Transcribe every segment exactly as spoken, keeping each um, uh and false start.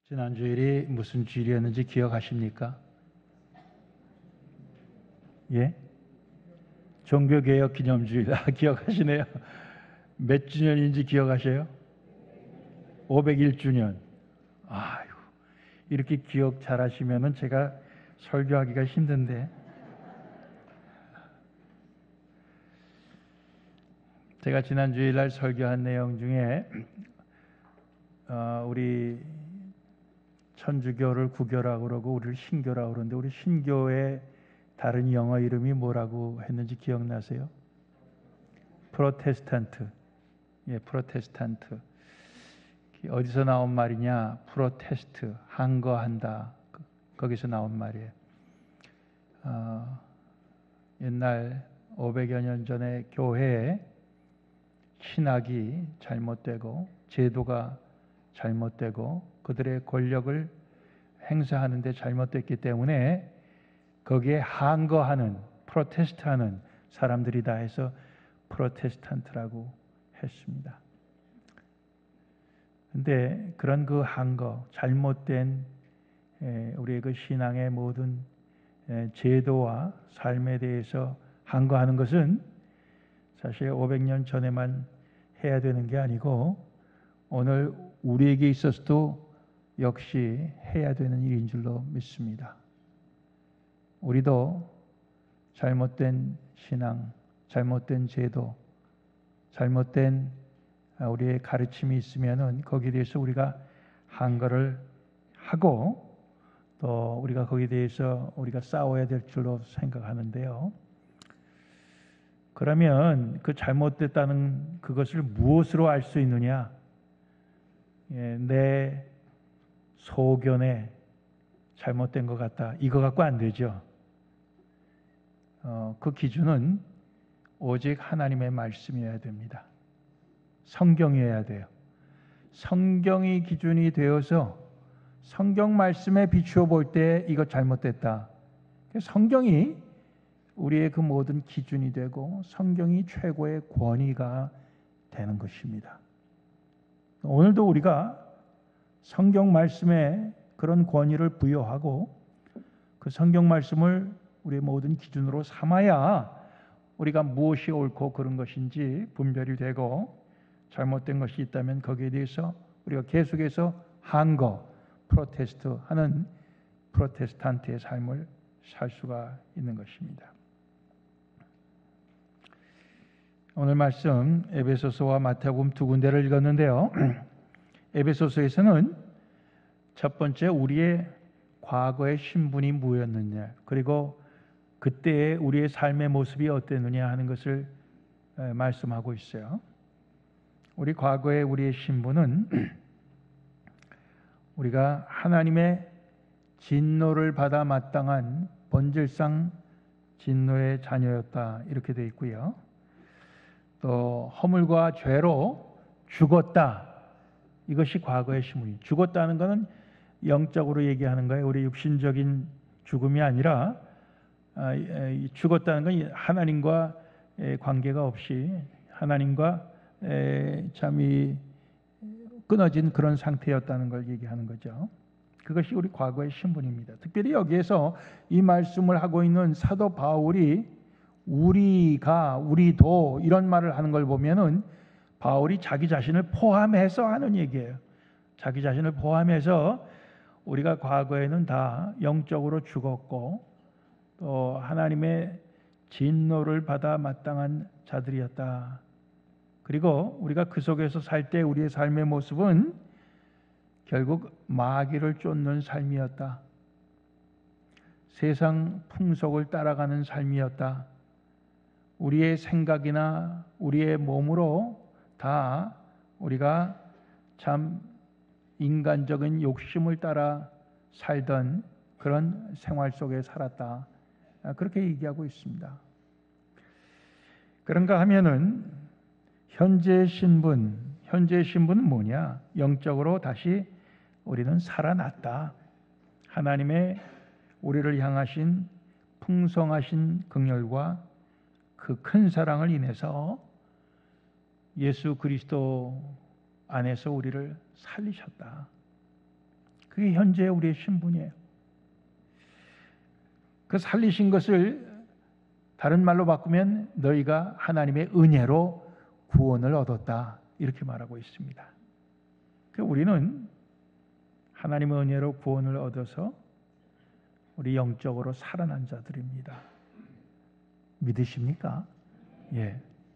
지난 주일이 무슨 주일이었는지 기억하십니까? 예? 종교개혁 기념주일. 아, 기억하시네요. 몇 주년인지 기억하세요? 오백일 주년. 아유, 이렇게 기억 잘 하시면은 제가 설교하기가 힘든데. 제가 지난 주일날 설교한 내용 중에 어, 우리 천주교를 구교라고 그러고 우리를 신교라고 그러는데, 우리 신교의 다른 영어 이름이 뭐라고 했는지 기억나세요? 프로테스탄트. 예, 프로테스탄트. 어디서 나온 말이냐? 프로테스트, 항거한다. 거기서 나온 말이에요. 어, 옛날 오백여 년 전에 교회에 신학이 잘못되고 제도가 잘못되고 그들의 권력을 행사하는 데 잘못됐기 때문에 거기에 항거하는, 프로테스트하는 사람들이다 해서 프로테스탄트라고 했습니다. 근데 그런 그 항거, 잘못된 우리의 그 신앙의 모든 제도와 삶에 대해서 항거하는 것은 사실 오백 년 전에만 해야 되는 게 아니고 오늘 우리에게 있어서도 역시 해야 되는 일인 줄로 믿습니다. 우리도 잘못된 신앙, 잘못된 제도, 잘못된 우리의 가르침이 있으면은 거기에 대해서 우리가 항거를 하고 또 우리가 거기에 대해서 우리가 싸워야 될 줄로 생각하는데요. 그러면 그 잘못됐다는 그것을 무엇으로 알 수 있느냐? 예, 내 소견에 잘못된 것 같다. 이거 갖고 안 되죠. 어, 그 기준은 오직 하나님의 말씀이어야 됩니다. 성경이어야 돼요. 성경이 기준이 되어서 성경 말씀에 비추어 볼 때 이거 잘못됐다. 성경이 우리의 그 모든 기준이 되고 성경이 최고의 권위가 되는 것입니다. 오늘도 우리가 성경 말씀에 그런 권위를 부여하고 그 성경 말씀을 우리의 모든 기준으로 삼아야 우리가 무엇이 옳고 그른 것인지 분별이 되고 잘못된 것이 있다면 거기에 대해서 우리가 계속해서 항거, 프로테스트 하는 프로테스탄트의 삶을 살 수가 있는 것입니다. 오늘 말씀 에베소서와 마태복음 두 군데를 읽었는데요. 에베소서에서는 첫 번째 우리의 과거의 신분이 뭐였느냐, 그리고 그때의 우리의 삶의 모습이 어땠느냐 하는 것을 말씀하고 있어요. 우리 과거의 우리의 신분은 우리가 하나님의 진노를 받아 마땅한 본질상 진노의 자녀였다, 이렇게 되어 있고요. 또 허물과 죄로 죽었다. 이것이 과거의 신분이. 죽었다는 것은 영적으로 얘기하는 거예요. 우리 육신적인 죽음이 아니라 죽었다는 건 하나님과 관계가 없이 하나님과 참이 끊어진 그런 상태였다는 걸 얘기하는 거죠. 그것이 우리 과거의 신분입니다. 특별히 여기에서 이 말씀을 하고 있는 사도 바울이 우리가, 우리도 이런 말을 하는 걸 보면은 바울이 자기 자신을 포함해서 하는 얘기예요. 자기 자신을 포함해서 우리가 과거에는 다 영적으로 죽었고 또 하나님의 진노를 받아 마땅한 자들이었다. 그리고 우리가 그 속에서 살 때 우리의 삶의 모습은 결국 마귀를 쫓는 삶이었다. 세상 풍속을 따라가는 삶이었다. 우리의 생각이나 우리의 몸으로 다 우리가 참 인간적인 욕심을 따라 살던 그런 생활 속에 살았다. 그렇게 얘기하고 있습니다. 그런가 하면은 현재의 신분, 현재의 신분은 뭐냐? 영적으로 다시 우리는 살아났다. 하나님의 우리를 향하신 풍성하신 긍휼과 그 큰 사랑을 인해서 예수 그리스도 안에서 우리를 살리셨다. 그게 현재 우리의 신분이에요. 그 살리신 것을 다른 말로 바꾸면 너희가 하나님의 은혜로 구원을 얻었다, 이렇게 말하고 있습니다. 그 우리는 하나님의 은혜로 구원을 얻어서 우리 영적으로 살아난 자들입니다. 믿으십니까? 예.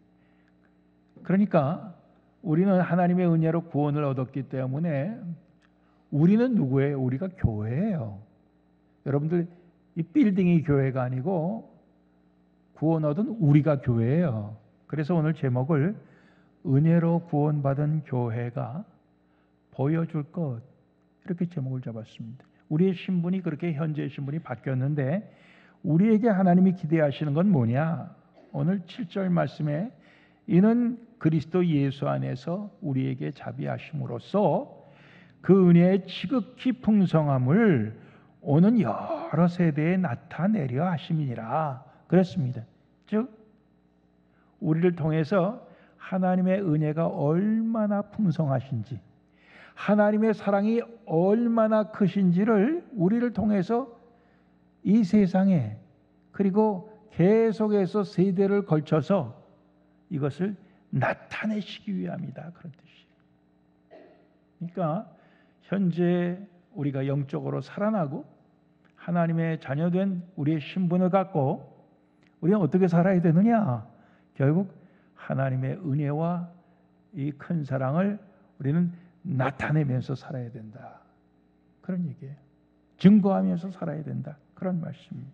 그러니까 우리는 하나님의 은혜로 구원을 얻었기 때문에 우리는 누구예요? 우리가 교회예요. 여러분들, 이 빌딩이 교회가 아니고 구원 얻은 우리가 교회예요. 그래서 오늘 제목을 은혜로 구원받은 교회가 보여줄 것, 이렇게 제목을 잡았습니다. 우리의 신분이 그렇게 현재의 신분이 바뀌었는데 우리에게 하나님이 기대하시는 건 뭐냐? 오늘 칠 절 말씀에 이는 그리스도 예수 안에서 우리에게 자비하심으로써 그 은혜의 지극히 풍성함을 오는 여러 세대에 나타내려 하심이니라 그랬습니다. 즉 우리를 통해서 하나님의 은혜가 얼마나 풍성하신지, 하나님의 사랑이 얼마나 크신지를 우리를 통해서 이 세상에, 그리고 계속해서 세대를 걸쳐서 이것을 나타내시기 위함이다, 그런 뜻이에요. 그러니까 현재 우리가 영적으로 살아나고 하나님의 자녀된 우리의 신분을 갖고 우리는 어떻게 살아야 되느냐? 결국 하나님의 은혜와 이 큰 사랑을 우리는 나타내면서 살아야 된다, 그런 얘기예요. 증거하면서 살아야 된다, 그런 말씀입니다.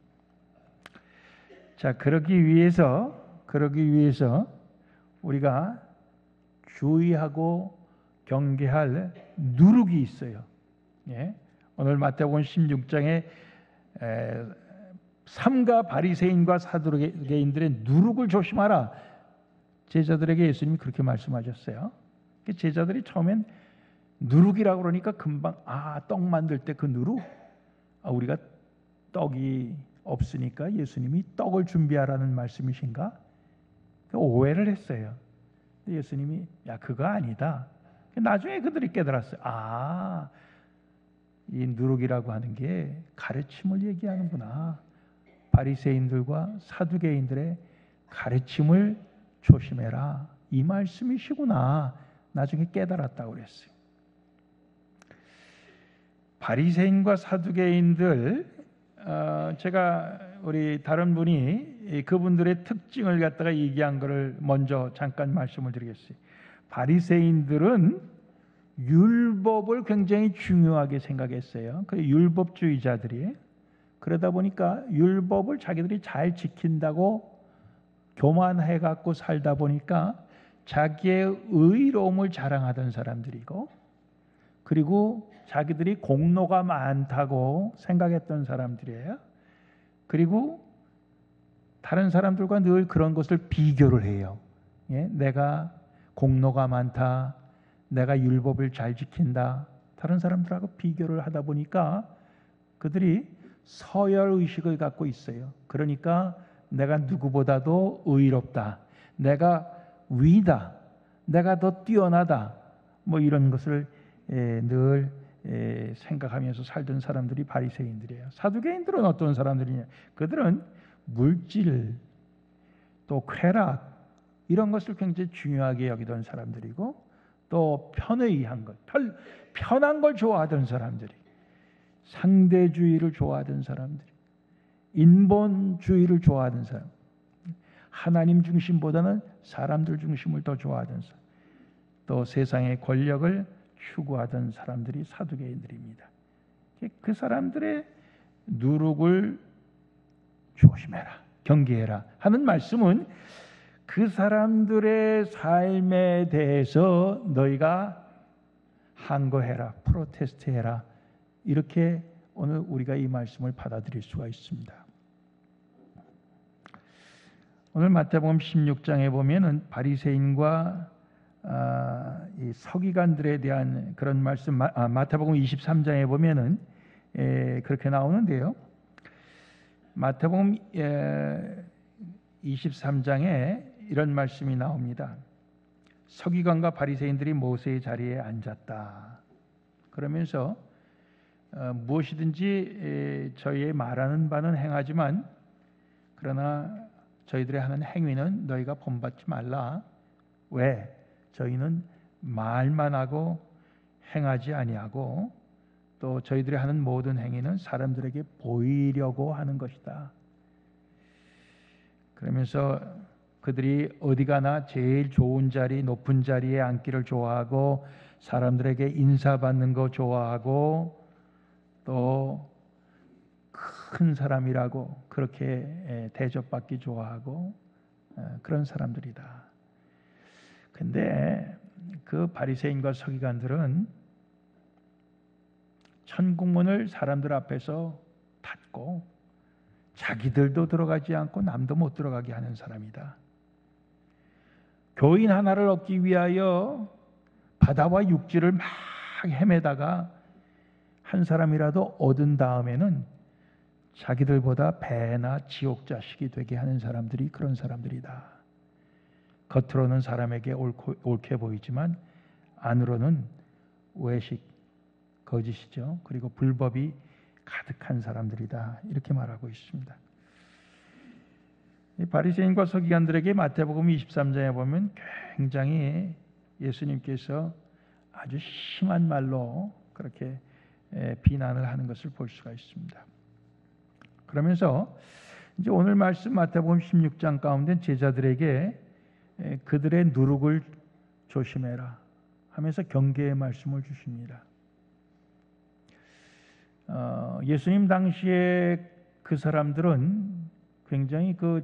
자, 그러기 위해서 그러기 위해서 우리가 주의하고 경계할 누룩이 있어요. 예? 오늘 마태복음 십육 장에 에, 삼가 바리새인과 사두개인들의 누룩을 조심하라, 제자들에게 예수님이 그렇게 말씀하셨어요. 제자들이 처음엔 누룩이라고 그러니까 금방 아, 떡 만들 때 그 누룩, 아, 우리가 떡이 없으니까 예수님이 떡을 준비하라는 말씀이신가? 오해를 했어요. 근데 예수님이 야, 그거 아니다. 나중에 그들이 깨달았어요. 아, 이 누룩이라고 하는 게 가르침을 얘기하는구나. 바리새인들과 사두개인들의 가르침을 조심해라, 이 말씀이시구나. 나중에 깨달았다고 그랬어요. 바리새인과 사두개인들, 어, 제가 우리 다른 분이 그분들의 특징을 갖다가 얘기한 것을 먼저 잠깐 말씀을 드리겠어요. 바리새인들은 율법을 굉장히 중요하게 생각했어요. 그 율법주의자들이. 그러다 보니까 율법을 자기들이 잘 지킨다고 교만해 갖고 살다 보니까 자기의 의로움을 자랑하던 사람들이고, 그리고 자기들이 공로가 많다고 생각했던 사람들이에요. 그리고 다른 사람들과 늘 그런 것을 비교를 해요. 예? 내가 공로가 많다, 내가 율법을 잘 지킨다, 다른 사람들하고 비교를 하다 보니까 그들이 서열의식을 갖고 있어요. 그러니까 내가 누구보다도 의롭다, 내가 위다, 내가 더 뛰어나다, 뭐 이런 것을 에, 늘 에, 생각하면서 살던 사람들이 바리새인들이에요. 사두개인들은 어떤 사람들이냐? 그들은 물질, 또 쾌락, 이런 것을 굉장히 중요하게 여기던 사람들이고, 또 편의한 것, 편, 편한 걸 좋아하던 사람들이, 상대주의를 좋아하던 사람들이, 인본주의를 좋아하던 사람, 하나님 중심보다는 사람들 중심을 더 좋아하던 사람, 또 세상의 권력을 추구하던 사람들이 사두개인들입니다. 그 사람들의 누룩을 조심해라, 경계해라 하는 말씀은 그 사람들의 삶에 대해서 너희가 항거해라, 프로테스트해라, 이렇게 오늘 우리가 이 말씀을 받아들일 수가 있습니다. 오늘 마태복음 십육 장에 보면은 바리새인과 아, 이 서기관들에 대한 그런 말씀, 마, 아, 마태복음 이십삼 장에 보면은 에, 그렇게 나오는데요. 마태복음 에, 이십삼 장에 이런 말씀이 나옵니다. 서기관과 바리새인들이 모세의 자리에 앉았다. 그러면서 어, 무엇이든지 저희의 말하는 바는 행하지만 그러나 저희들의 하는 행위는 너희가 본받지 말라. 왜? 저희는 말만 하고 행하지 아니하고 또 저희들이 하는 모든 행위는 사람들에게 보이려고 하는 것이다. 그러면서 그들이 어디 가나 제일 좋은 자리, 높은 자리에 앉기를 좋아하고 사람들에게 인사받는 거 좋아하고 또 큰 사람이라고 그렇게 대접받기 좋아하고 그런 사람들이다. 근데 그 바리새인과 서기관들은 천국문을 사람들 앞에서 닫고 자기들도 들어가지 않고 남도 못 들어가게 하는 사람이다. 교인 하나를 얻기 위하여 바다와 육지를 막 헤매다가 한 사람이라도 얻은 다음에는 자기들보다 배나 지옥 자식이 되게 하는 사람들이 그런 사람들이다. 겉으로는 사람에게 옳고, 옳게 보이지만 안으로는 외식, 거짓이죠. 그리고 불법이 가득한 사람들이다. 이렇게 말하고 있습니다. 이 바리새인과 서기관들에게 마태복음 이십삼 장에 보면 굉장히 예수님께서 아주 심한 말로 그렇게 비난을 하는 것을 볼 수가 있습니다. 그러면서 이제 오늘 말씀 마태복음 십육 장 가운데 제자들에게 그들의 누룩을 조심해라 하면서 경계의 말씀을 주십니다. 어, 예수님 당시에 그 사람들은 굉장히 그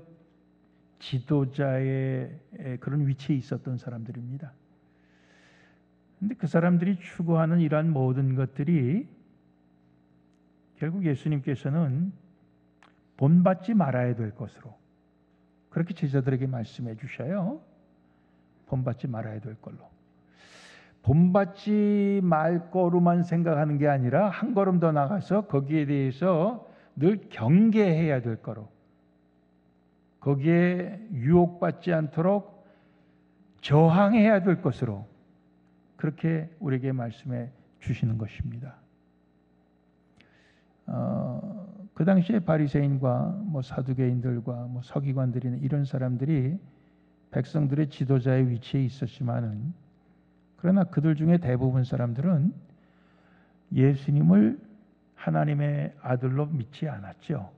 지도자의 그런 위치에 있었던 사람들입니다. 그런데 그 사람들이 추구하는 이러한 모든 것들이 결국 예수님께서는 본받지 말아야 될 것으로 그렇게 제자들에게 말씀해 주셔요. 본받지 말아야 될 걸로. 본받지 말 거로만 생각하는 게 아니라 한 걸음 더 나가서 거기에 대해서 늘 경계해야 될 거로, 거기에 유혹받지 않도록 저항해야 될 것으로 그렇게 우리에게 말씀해 주시는 것입니다. 어, 그 당시에 바리새인과 뭐 사두개인들과 뭐 서기관들이나 이런 사람들이 백성들의 지도자의 위치에 있었지만은 그러나 그들 중에 대부분 사람들은 예수님을 하나님의 아들로 믿지 않았죠.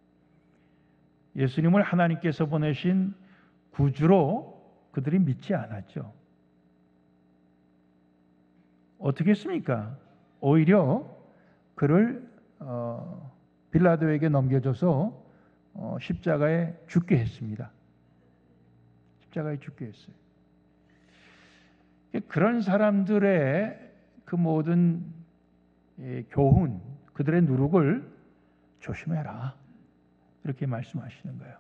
예수님을 하나님께서 보내신 구주로 그들이 믿지 않았죠. 어떻게 했습니까? 오히려 그를 어, 빌라도에게 넘겨줘서 어, 십자가에 죽게 했습니다. 십자가에 죽게 했어요. 그런 사람들의 그 모든 예, 교훈, 그들의 누룩을 조심해라. 이렇게 말씀하시는 거예요.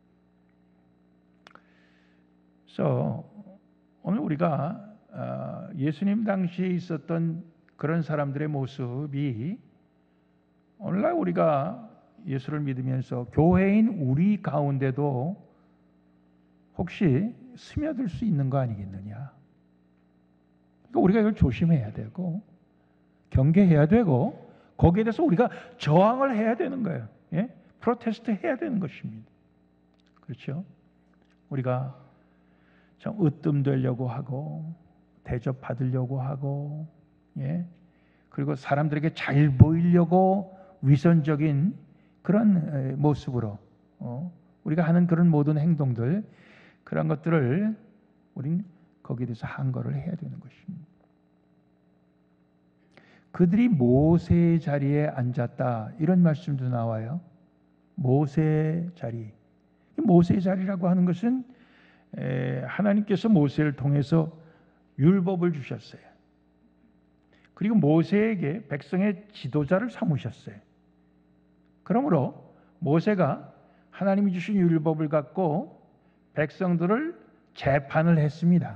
그래서 오늘 우리가 어, 예수님 당시에 있었던 그런 사람들의 모습이 오늘날 우리가 예수를 믿으면서 교회인 우리 가운데도 혹시 스며들 수 있는 거 아니겠느냐. 그러니까 우리가 이걸 조심해야 되고 경계해야 되고 거기에 대해서 우리가 저항을 해야 되는 거예요. 예? 프로테스트 해야 되는 것입니다. 그렇죠? 우리가 좀 으뜸되려고 하고 대접받으려고 하고 예? 그리고 사람들에게 잘 보이려고 위선적인 그런 모습으로 어, 우리가 하는 그런 모든 행동들 그런 것들을 우린 거기에 대해서 항거를 해야 되는 것입니다. 그들이 모세의 자리에 앉았다 이런 말씀도 나와요. 모세의 자리. 모세의 자리라고 하는 것은 하나님께서 모세를 통해서 율법을 주셨어요. 그리고 모세에게 백성의 지도자를 삼으셨어요. 그러므로 모세가 하나님이 주신 율법을 갖고 백성들을 재판을 했습니다.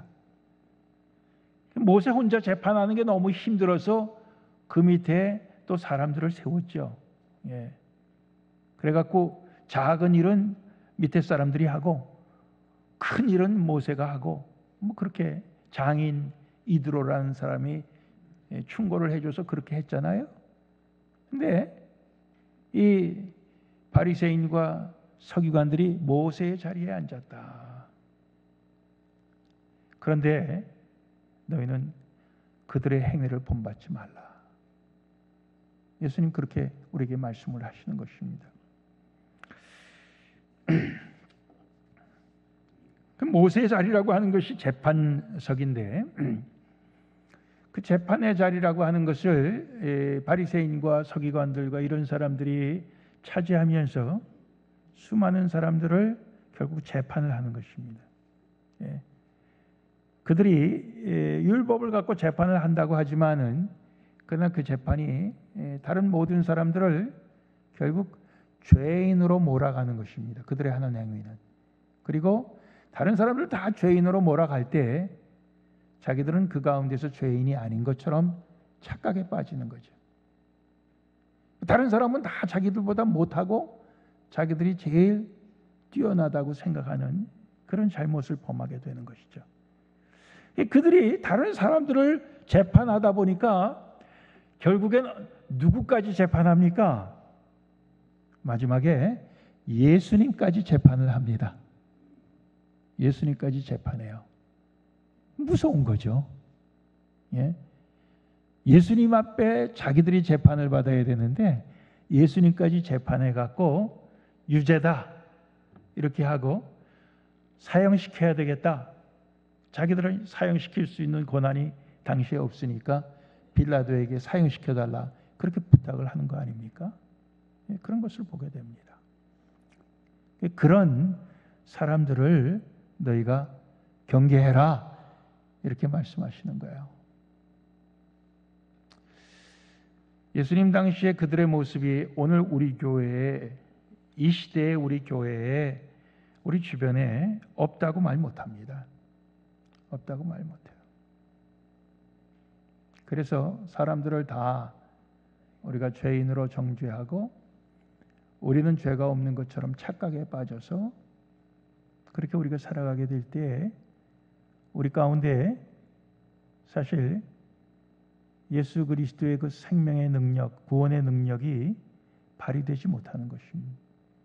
모세 혼자 재판하는 게 너무 힘들어서 그 밑에 또 사람들을 세웠죠. 예. 그래갖고 작은 일은 밑에 사람들이 하고 큰 일은 모세가 하고 뭐 그렇게 장인 이드로라는 사람이 충고를 해줘서 그렇게 했잖아요. 그런데 이 바리새인과 서기관들이 모세의 자리에 앉았다. 그런데 너희는 그들의 행위를 본받지 말라. 예수님 그렇게 우리에게 말씀을 하시는 것입니다. 그 모세의 자리라고 하는 것이 재판석인데 그 재판의 자리라고 하는 것을 바리새인과 서기관들과 이런 사람들이 차지하면서 수많은 사람들을 결국 재판을 하는 것입니다. 그들이 율법을 갖고 재판을 한다고 하지만은 그러나 그 재판이 다른 모든 사람들을 결국 죄인으로 몰아가는 것입니다. 그들의 하는 행위는. 그리고 다른 사람들 다 죄인으로 몰아갈 때 자기들은 그 가운데서 죄인이 아닌 것처럼 착각에 빠지는 거죠. 다른 사람은 다 자기들보다 못하고 자기들이 제일 뛰어나다고 생각하는 그런 잘못을 범하게 되는 것이죠. 그들이 다른 사람들을 재판하다 보니까 결국엔 누구까지 재판합니까? 마지막에 예수님까지 재판을 합니다. 예수님까지 재판해요. 무서운 거죠. 예? 예수님 앞에 자기들이 재판을 받아야 되는데 예수님까지 재판해 갖고 유죄다 이렇게 하고 사형시켜야 되겠다. 자기들은 사형시킬 수 있는 권한이 당시에 없으니까 빌라도에게 사형시켜달라 그렇게 부탁을 하는 거 아닙니까? 예, 그런 것을 보게 됩니다. 그런 사람들을 너희가 경계해라 이렇게 말씀하시는 거예요. 예수님 당시에 그들의 모습이 오늘 우리 교회에 이 시대의 우리 교회에 우리 주변에 없다고 말 못합니다. 없다고 말 못해요. 그래서 사람들을 다 우리가 죄인으로 정죄하고 우리는 죄가 없는 것처럼 착각에 빠져서 그렇게 우리가 살아가게 될 때 우리 가운데 사실 예수 그리스도의 그 생명의 능력, 구원의 능력이 발휘되지 못하는 것입니다.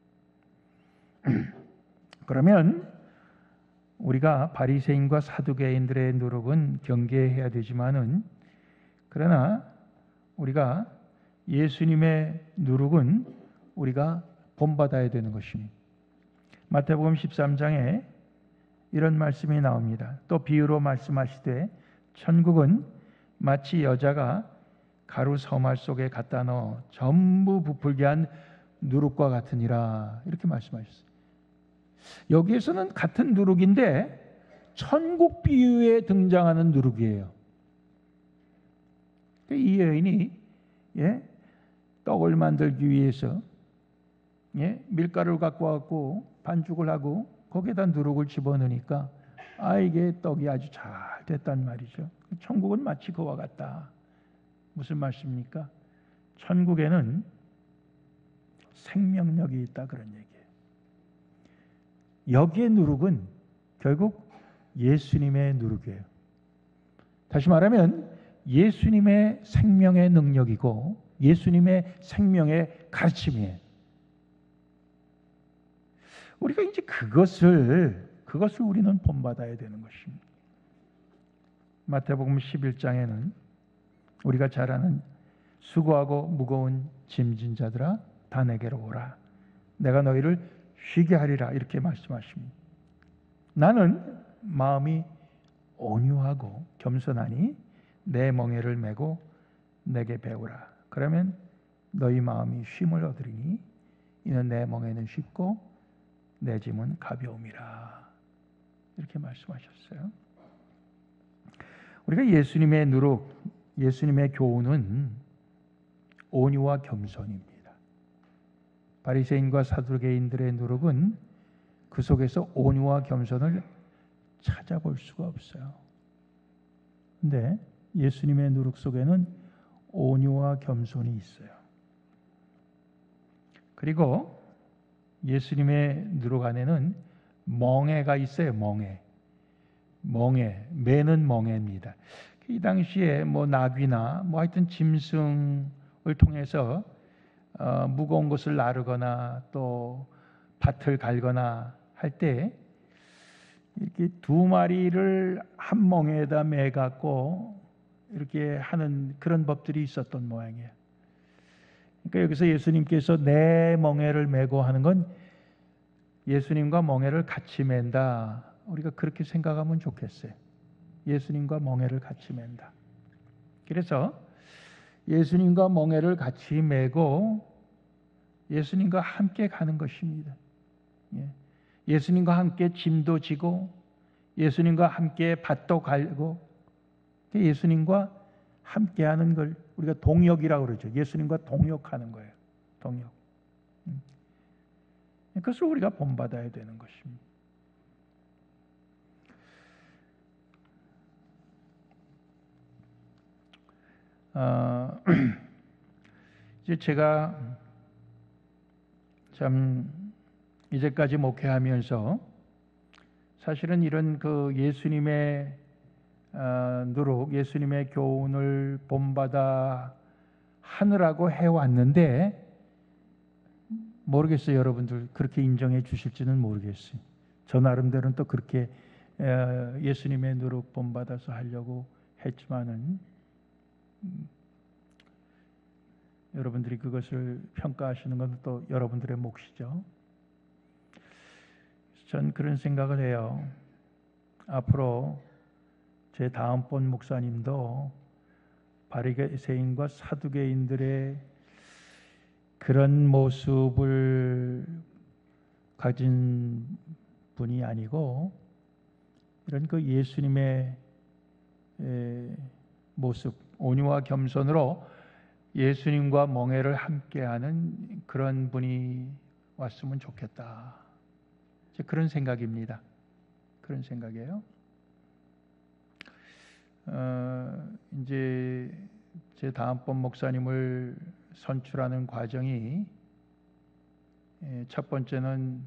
그러면 우리가 바리새인과 사두개인들의 노력은 경계해야 되지만은 그러나 우리가 예수님의 누룩은 우리가 본받아야 되는 것입니다. 마태복음 십삼 장에 이런 말씀이 나옵니다. 또 비유로 말씀하시되 천국은 마치 여자가 가루 서말 속에 갖다 넣어 전부 부풀게 한 누룩과 같으니라 이렇게 말씀하셨어요. 여기에서는 같은 누룩인데 천국 비유에 등장하는 누룩이에요. 이 여인이 예, 떡을 만들기 위해서 예, 밀가루를 갖고 왔고 반죽을 하고 거기에다 누룩을 집어넣으니까 아 이게 떡이 아주 잘 됐단 말이죠. 천국은 마치 그와 같다. 무슨 말씀입니까? 천국에는 생명력이 있다 그런 얘기예요. 여기에 누룩은 결국 예수님의 누룩이에요. 다시 말하면 예수님의 생명의 능력이고 예수님의 생명의 가르침이에요. 우리가 이제 그것을 그것을 우리는 본받아야 되는 것입니다. 마태복음 십일 장에는 우리가 잘 아는 수고하고 무거운 짐진 자들아 다 내게로 오라. 내가 너희를 쉬게 하리라 이렇게 말씀하십니다. 나는 마음이 온유하고 겸손하니 내 멍에를 메고 내게 배우라. 그러면 너희 마음이 쉼을 얻으리니 이는 내 멍에는 쉽고 내 짐은 가벼움이라. 이렇게 말씀하셨어요. 우리가 예수님의 누룩, 예수님의 교훈은 온유와 겸손입니다. 바리새인과 사두개인들의 누룩은 그 속에서 온유와 겸손을 찾아볼 수가 없어요. 근데 예수님의 누룩 속에는 온유와 겸손이 있어요. 그리고 예수님의 누룩 안에는 멍에가 있어요. 멍에. 멍에. 매는 멍에입니다. 이 당시에 뭐 나귀나 뭐 하여튼 짐승을 통해서 어, 무거운 것을 나르거나 또 밭을 갈거나 할 때 이렇게 두 마리를 한 멍에다 매 갖고 이렇게 하는 그런 법들이 있었던 모양이에요. 그러니까 여기서 예수님께서 내 멍에를 메고 하는 건 예수님과 멍에를 같이 맨다. 우리가 그렇게 생각하면 좋겠어요. 예수님과 멍에를 같이 맨다. 그래서 예수님과 멍에를 같이 메고 예수님과 함께 가는 것입니다. 예. 예수님과 함께 짐도 지고 예수님과 함께 밭도 갈고 예수님과 함께하는 걸 우리가 동역이라고 그러죠. 예수님과 동역하는 거예요. 동역. 그것을 우리가 본받아야 되는 것입니다. 어, 이제 제가 참 이제까지 목회하면서 사실은 이런 그 예수님의 어, 누룩, 예수님의 교훈을 본받아 하느라고 해왔는데 모르겠어요. 여러분들 그렇게 인정해 주실지는 모르겠어요. 저 나름대로는 또 그렇게 어, 예수님의 누룩 본받아서 하려고 했지만은 음, 여러분들이 그것을 평가하시는 건 또 여러분들의 몫이죠. 전 그런 생각을 해요. 앞으로 제 다음번 목사님도 바리새인과 사두개인들의 그런 모습을 가진 분이 아니고 이런 그 예수님의 모습, 온유와 겸손으로 예수님과 멍에를 함께하는 그런 분이 왔으면 좋겠다. 그런 생각입니다. 그런 생각이에요. 어, 이제 제 다음번 목사님을 선출하는 과정이 첫 번째는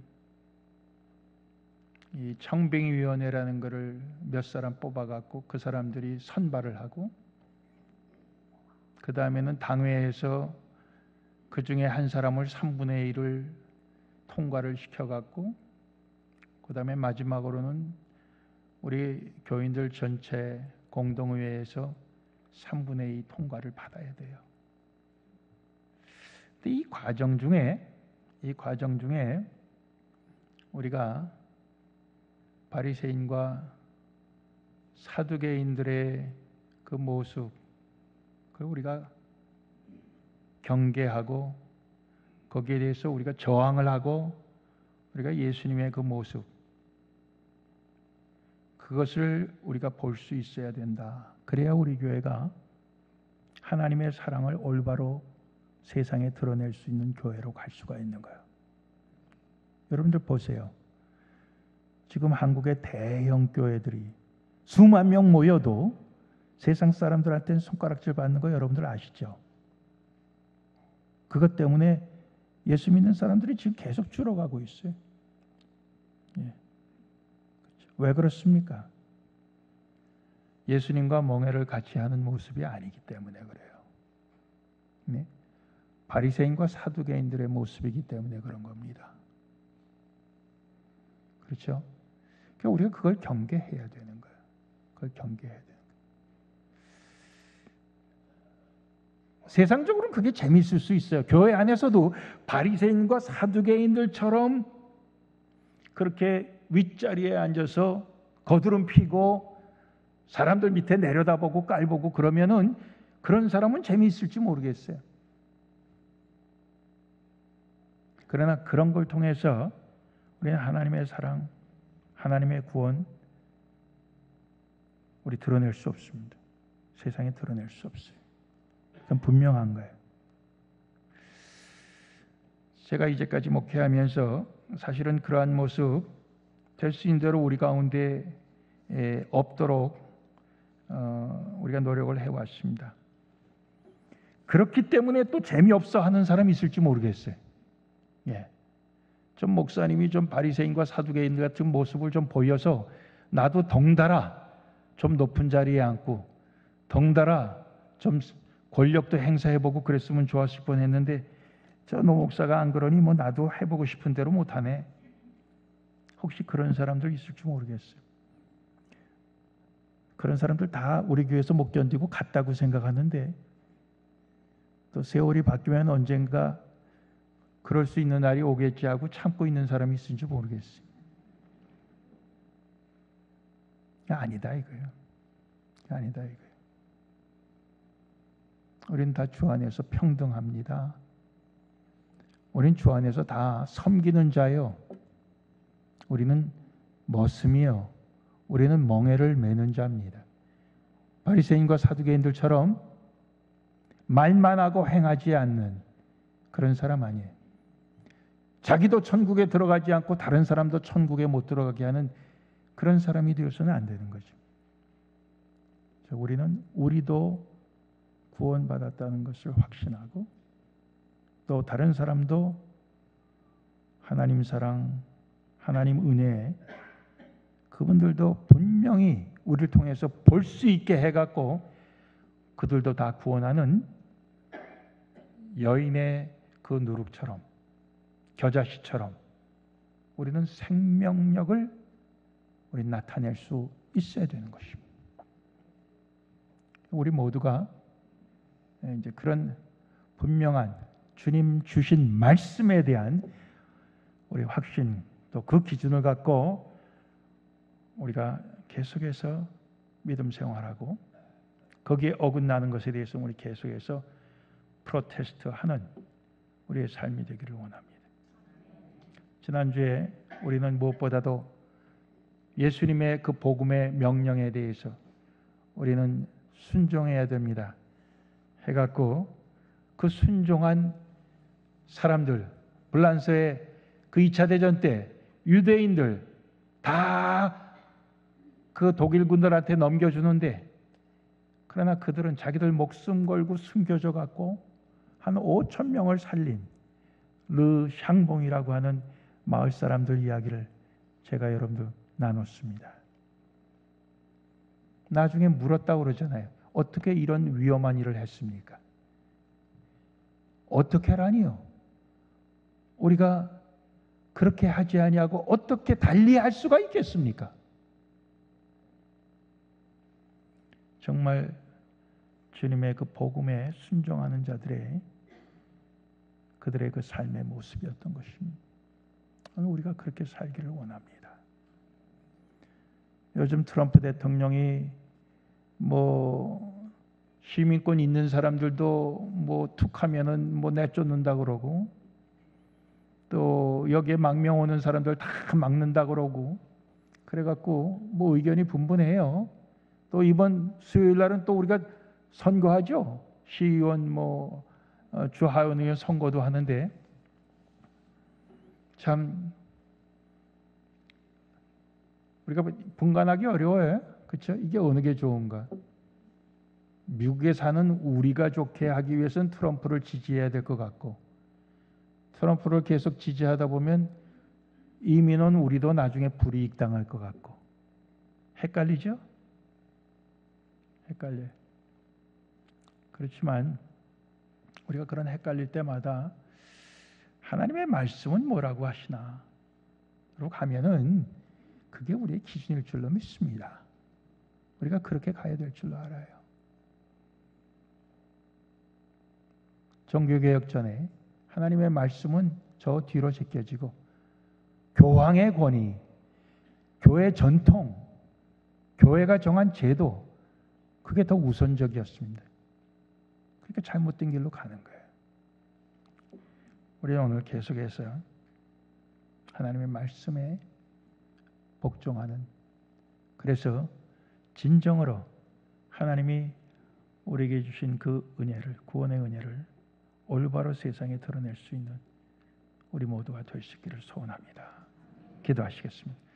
이 청빙위원회라는 것을 몇 사람 뽑아갖고 그 사람들이 선발을 하고 그 다음에는 당회에서 그 중에 한 사람을 삼분의 일을 통과를 시켜갖고 그 다음에 마지막으로는 우리 교인들 전체 공동의회에서 삼분의 이 통과를 받아야 돼요. 근데 이 과정 중에 이 과정 중에 우리가 바리새인과 사두개인들의 그 모습, 그걸 우리가 경계하고 거기에 대해서 우리가 저항을 하고 우리가 예수님의 그 모습, 그것을 우리가 볼 수 있어야 된다. 그래야 우리 교회가 하나님의 사랑을 올바로 세상에 드러낼 수 있는 교회로 갈 수가 있는 거예요. 여러분들 보세요. 지금 한국의 대형 교회들이 수만 명 모여도 세상 사람들한테는 손가락질 받는 거 여러분들 아시죠? 그것 때문에 예수 믿는 사람들이 지금 계속 줄어가고 있어요. 예. 왜 그렇습니까? 예수님과 멍에를 같이 하는 모습이 아니기 때문에 그래요. 네? 바리새인과 사두개인들의 모습이기 때문에 그런 겁니다. 그렇죠? 그러니까 우리가 그걸 경계해야 되는 거예요. 그걸 경계해야 되는 거예요. 세상적으로는 그게 재미있을 수 있어요. 교회 안에서도 바리새인과 사두개인들처럼 그렇게 윗자리에 앉아서 거드름 피고 사람들 밑에 내려다보고 깔보고 그러면은 그런 사람은 재미있을지 모르겠어요. 그러나 그런 걸 통해서 우리는 하나님의 사랑, 하나님의 구원 우리 드러낼 수 없습니다. 세상에 드러낼 수 없어요. 그건 분명한 거예요. 제가 이제까지 목회하면서 사실은 그러한 모습 될 수 있는 대로 우리 가운데 없도록 어, 우리가 노력을 해왔습니다. 그렇기 때문에 또 재미없어 하는 사람이 있을지 모르겠어요. 예. 좀 목사님이 좀 바리새인과 사두개인 같은 모습을 좀 보여서 나도 덩달아 좀 높은 자리에 앉고 덩달아 좀 권력도 행사해보고 그랬으면 좋았을 뻔했는데 저 노 목사가 안 그러니 뭐 나도 해보고 싶은 대로 못하네. 혹시 그런 사람들 있을지 모르겠어요. 그런 사람들 다 우리 교회에서 못 견디고 갔다고 생각하는데 또 세월이 바뀌면 언젠가 그럴 수 있는 날이 오겠지 하고 참고 있는 사람이 있을지 모르겠어요. 아니다 이거예요. 아니다 이거예요. 우리는 다 주 안에서 평등합니다. 우리는 주 안에서 다 섬기는 자요. 우리는 머슴이요. 우리는 멍에를 매는 자입니다. 바리새인과 사두개인들처럼 말만 하고 행하지 않는 그런 사람 아니에요. 자기도 천국에 들어가지 않고 다른 사람도 천국에 못 들어가게 하는 그런 사람이 되어서는 안 되는 거죠. 우리는 우리도 구원받았다는 것을 확신하고 또 다른 사람도 하나님 사랑, 하나님 은혜 그분들도 분명히 우리를 통해서 볼 수 있게 해갖고 그들도 다 구원하는 여인의 그 누룩처럼 겨자씨처럼 우리는 생명력을 우리 나타낼 수 있어야 되는 것입니다. 우리 모두가 이제 그런 분명한 주님 주신 말씀에 대한 우리 확신 또 그 기준을 갖고 우리가 계속해서 믿음 생활하고 거기에 어긋나는 것에 대해서 우리 계속해서 프로테스트하는 우리의 삶이 되기를 원합니다. 지난주에 우리는 무엇보다도 예수님의 그 복음의 명령에 대해서 우리는 순종해야 됩니다 해갖고 그 순종한 사람들 불란서의 그 이 차 대전 때 유대인들 다 그 독일군들한테 넘겨주는데 그러나 그들은 자기들 목숨 걸고 숨겨져 갖고 한 오천 명을 살린 르 샹봉이라고 하는 마을 사람들 이야기를 제가 여러분들 나눴습니다. 나중에 물었다고 그러잖아요. 어떻게 이런 위험한 일을 했습니까? 어떻게라니요? 우리가 그렇게 하지 아니하고 어떻게 달리 할 수가 있겠습니까? 정말 주님의 그 복음에 순종하는 자들의 그들의 그 삶의 모습이었던 것입니다. 우리가 그렇게 살기를 원합니다. 요즘 트럼프 대통령이 뭐 시민권 있는 사람들도 뭐 툭하면은 뭐 내쫓는다 그러고 또 여기에 망명 오는 사람들 다 막는다 그러고 그래갖고 뭐 의견이 분분해요. 또 이번 수요일 날은 또 우리가 선거하죠. 시의원 뭐 주하원 의원 선거도 하는데 참 우리가 분간하기 어려워요. 그렇죠? 이게 어느 게 좋은가? 미국에 사는 우리가 좋게 하기 위해서는 트럼프를 지지해야 될 것 같고 트럼프를 계속 지지하다 보면 이민은 우리도 나중에 불이익 당할 것 같고 헷갈리죠? 헷갈려요. 그렇지만 우리가 그런 헷갈릴 때마다 하나님의 말씀은 뭐라고 하시나? 로 가면은 그게 우리의 기준일 줄로 믿습니다. 우리가 그렇게 가야 될 줄로 알아요. 종교개혁 전에 하나님의 말씀은 저 뒤로 제껴지고 교황의 권위, 교회 전통, 교회가 정한 제도 그게 더 우선적이었습니다. 그러니까 잘못된 길로 가는 거예요. 우리는 오늘 계속해서 하나님의 말씀에 복종하는 그래서 진정으로 하나님이 우리에게 주신 그 은혜를 구원의 은혜를 올바로 세상에 드러낼 수 있는 우리 모두가 될 수 있기를 소원합니다. 기도하시겠습니다.